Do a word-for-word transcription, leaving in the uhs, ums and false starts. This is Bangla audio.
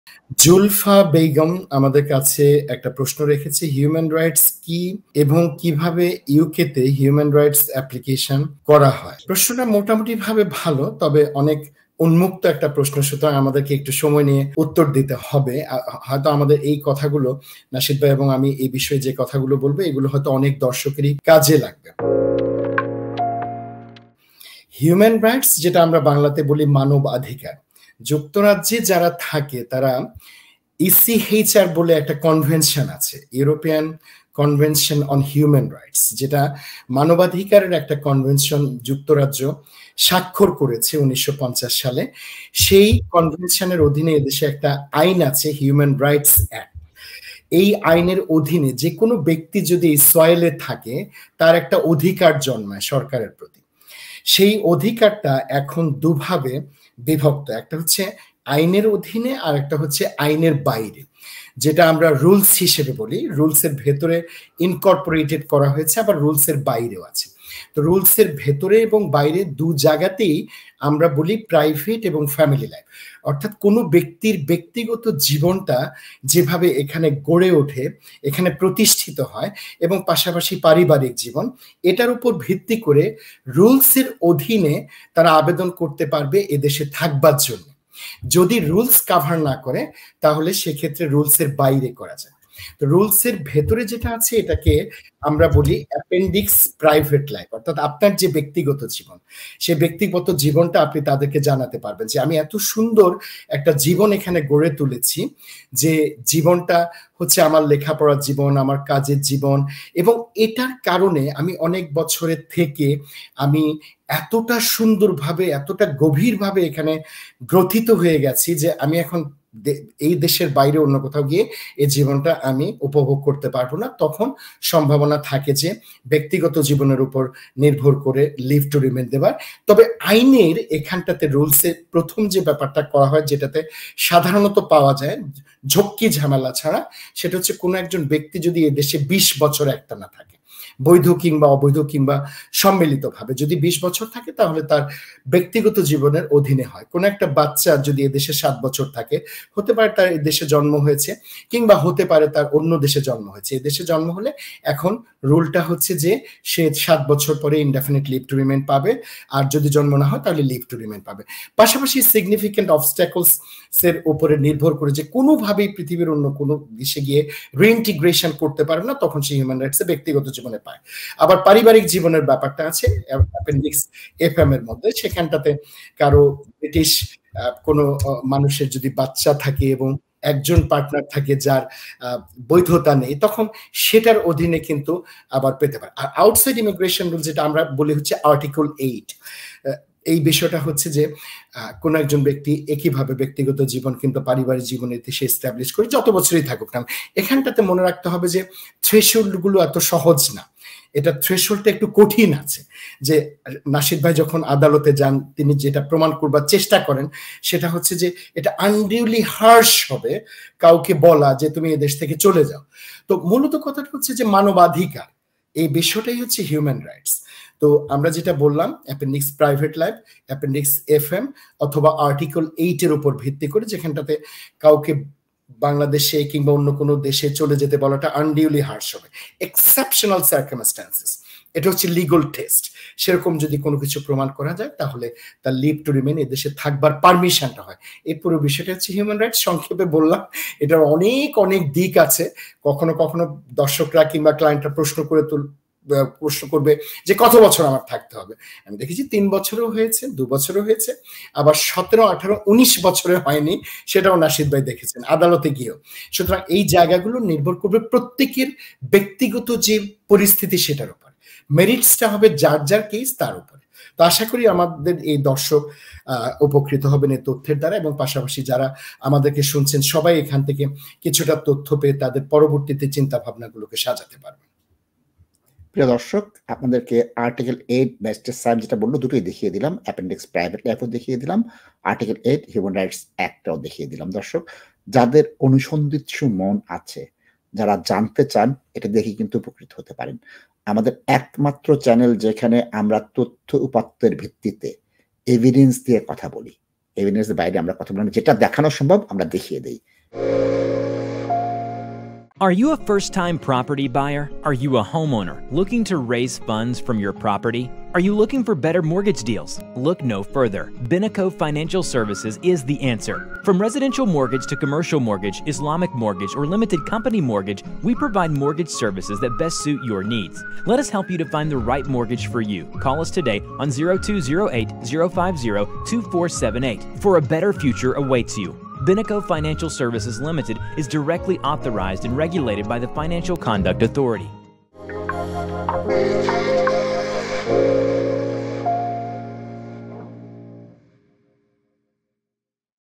জুলফা বেগম আমাদের কাছে একটা প্রশ্ন রেখেছে, হিউম্যান রাইটস কি এবং কিভাবে ইউকে তে হিউম্যান রাইটস অ্যাপ্লিকেশন করা হয়? প্রশ্নটা মোটামুটি ভাবে ভালো, তবে অনেক উন্মুক্ত একটা প্রশ্ন, সুতরাং আমাদেরকে একটু সময় নিয়ে উত্তর দিতে হবে। আ হয়তো আমাদের এই কথাগুলো নাশিদ ভাই এবং আমি এই বিষয়ে যে কথাগুলো বলব, এগুলো হয়তো অনেক দর্শকেরই কাজে লাগবে। হিউম্যান রাইটস যেটা আমরা বাংলাতে বলি মানবাধিকার। যুক্তরাজ্যে যারা থাকে তারা ইসিএইচআর বলে একটা কনভেনশন আছে, European convention on human rights, যেটা মানবাধিকারের একটা কনভেনশন যুক্তরাজ্য স্বাক্ষর করেছে উনিশশো পঞ্চাশ সালে। সেই কনভেনশনের অধীনে এদেশে একটা আইন আছে, হিউম্যান রাইটস অ্যাক্ট। এই আইনের অধীনে যে কোনো ব্যক্তি যদি এই সয়েলে থাকে, তার একটা অধিকার জন্মায় সরকারের প্রতি। সেই অধিকারটা এখন দুভাবে বিভক্ত, একটা হচ্ছে আইনের অধীনে আর একটা হচ্ছে আইনের বাইরে, যেটা আমরা রুলস হিসেবে বলি। রুলসের ভেতরে ইনকর্পোরেটেড করা হয়েছে, আবার রুলসের বাইরেও আছে। তো রুলসের ভেতরে এবং বাইরে দু জায়গাতেই আমরা বলি প্রাইভেট এবং ফ্যামিলি লাইফ, অর্থাৎ কোনো ব্যক্তির ব্যক্তিগত জীবনটা যেভাবে এখানে গড়ে ওঠে, এখানে প্রতিষ্ঠিত হয়, এবং পাশাপাশি পারিবারিক জীবন, এটার উপর ভিত্তি করে রুলসের অধীনে তারা আবেদন করতে পারবে এদেশে থাকবার জন্য। যদি রুলস কাভার না করে তাহলে সেক্ষেত্রে রুলসের বাইরে করা যায়। তো রুলসের ভেতরে যেটা আছে এটাকে আমরা বলি অ্যাপেন্ডিক্স প্রাইভেট লাইফ, অর্থাৎ আপনার যে ব্যক্তিগত জীবন, সে ব্যক্তিগত জীবনটা আপনি তাদেরকে জানাতে পারবেন যে আমি এত সুন্দর একটা জীবন এখানে গড়ে তুলেছি, যে জীবনটা হচ্ছে আমার লেখাপড়ার জীবন, আমার কাজের জীবন, এবং এটার কারণে আমি অনেক বছরের থেকে আমি এতটা সুন্দরভাবে, এতটা গভীরভাবে এখানে গ্রথিত হয়ে গেছি যে আমি এখন এই দেশের বাইরে অন্য কোথাও গিয়ে এই জীবনটা আমি উপভোগ করতে পারবো না। তখন সম্ভাবনা থাকে যে ব্যক্তিগত জীবনের উপর নির্ভর করে লিভ টু রিমেইন দেবার। তবে আইনের এখানটাতে রুলসে প্রথম যে ব্যাপারটা করা হয়, যেটাতে সাধারণত পাওয়া যায় ঝক্কি ঝামেলা ছাড়া, সেটা হচ্ছে কোনো একজন ব্যক্তি যদি এ দেশে বিশ বছর একটানা থাকে, বৈধ কিংবা অবৈধ কিংবা সম্মিলিতভাবে যদি বিশ বছর থাকে, তাহলে তার ব্যক্তিগত জীবনের অধীনে হয়। কোনো একটা বাচ্চা যদি এদেশে সাত বছর থাকে, হতে পারে তার দেশে জন্ম হয়েছে, কিংবা হতে পারে তার অন্য দেশে জন্ম হয়েছে। এদেশে জন্ম হলে এখন রুলটা হচ্ছে যে সে সাত বছর পরে ইনডেফিনিট লিভ টু রিমেইন পাবে, আর যদি জন্ম না হয় তাহলে লিভ টু রিমেইন পাবে। পাশাপাশি সিগনিফিকেন্ট অবস্ট্যাকলস এর উপরে নির্ভর করে যে কোনোভাবেই পৃথিবীর অন্য কোনো দেশে গিয়ে রিইন্টিগ্রেশন করতে পারে না, তখন সে হিউম্যান রাইটসে ব্যক্তিগত জীবনে পায়। আবার পারিবারিক জীবনের ব্যাপারটা আছে অ্যাপেন্ডিক্স এফ এম এর মধ্যে, সেখানটাতে কারো ব্রিটিশ কোনো মানুষের যদি বাচ্চা থাকে এবং একজন পার্টনার থাকে যার বৈধতা নেই, তখন সেটার অধীনে কিন্তু আবার পেতে পারে। আর আউটসাইড ইমিগ্রেশন রুল যেটা আমরা বলি হচ্ছে আর্টিকেল এইট, এই বিষয়টা হচ্ছে যে কোন একজন ব্যক্তি একইভাবে ব্যক্তিগত জীবন কিন্তু পারিবারিক জীবনে সে এস্টাবলিশ করে যত বছরই থাকুক না, এখানটাতে মনে রাখতে হবে যে থ্রেশহোল্ড গুলো এত সহজ না, এটা থ্রেশহোল্ডটা একটু কঠিন আছে। যে নাশিদ ভাই যখন আদালতে যান, তিনি যেটা প্রমাণ করবার চেষ্টা করেন সেটা হচ্ছে যে এটা আনডিউলি হার্শ হবে কাউকে বলা যে তুমি এদেশ থেকে চলে যাও। তো মূলত কথাটা হচ্ছে যে মানবাধিকার, এই বিষয়টাই হচ্ছে হিউম্যান রাইটস। তো আমরা যেটা বললাম appendix private life, appendix FM অথবা আর্টিকেল এইট এর উপর ভিত্তি করে, যেখানটাতে কাউকে বাংলাদেশে কিংবা অন্য কোনো দেশে চলে যেতে বলাটা আনডিউলি হার্শ হবে। এক্সেপশনাল সার্কামস্ট্যান্সেস, এটা হচ্ছে লিগাল টেস্ট, সেরকম যদি কোনো কিছু প্রমাণ করা যায় তাহলে তার লিভ টু রিমেইন এদেশে থাকবার পারমিশনটা হয়। এই পুরো বিষয়টা হচ্ছে হিউম্যান রাইটস। সংক্ষেপে বললাম, এটার অনেক অনেক দিক আছে। কখনো কখনো দর্শকরা কিংবা ক্লায়েন্টরা প্রশ্ন করে তুল প্রশ্ন করবে যে কত বছর আমার থাকতে হবে। আমি দেখেছি তিন বছরও হয়েছে, দু বছরও হয়েছে, আবার সতেরো আঠারো উনিশ বছরে হয়নি, সেটাও নাশিদ ভাই দেখেছেন আদালতে গিয়েও। সুতরাং এই জায়গাগুলো নির্ভর করবে প্রত্যেকের ব্যক্তিগত যে পরিস্থিতি সেটার উপর, মেরিটসটা হবে যার যার কেস তার উপরে। তো আশা করি আমাদের এই দর্শক উপকৃত হবেন এই তথ্যের দ্বারা, এবং পাশাপাশি যারা আমাদেরকে শুনছেন সবাই এখান থেকে কিছুটা তথ্য পেয়ে তাদের পরবর্তীতে চিন্তা ভাবনাগুলোকে সাজাতে পারবেন। প্রিয় দর্শক, আপনাদেরকে আর্টিকেল এইট ব্যারিস্টার সাহেব যেটা বললো দুটোই দেখিয়ে দিলাম, অ্যাপেন্ডিক্স প্রাইভেট লাইফও দেখিয়ে দিলাম, আর্টিকেল এইট হিউম্যান রাইটস অ্যাক্টটাও দেখিয়ে দিলাম। দর্শক, যাদের অনুসন্ধিৎসু মন আছে, যারা জানতে চান, এটা দেখে কিন্তু উপকৃত হতে পারেন। আমাদের একমাত্র চ্যানেল যেখানে আমরা তথ্য উপাত্তের ভিত্তিতে এভিডেন্স দিয়ে কথা বলি, এভিডেন্সের বাইরে আমরা কথা বলি, যেটা দেখানো সম্ভব আমরা দেখিয়ে দিই। Are you a first-time property buyer? Are you a homeowner looking to raise funds from your property? Are you looking for better mortgage deals? Look no further. Binaco Financial Services is the answer. From residential mortgage to commercial mortgage, Islamic mortgage, or limited company mortgage, we provide mortgage services that best suit your needs. Let us help you to find the right mortgage for you. Call us today on zero two zero eight, zero five zero, two four seven eight. For a better future awaits you. Binaco Financial Services Limited is directly authorized and regulated by the Financial Conduct Authority.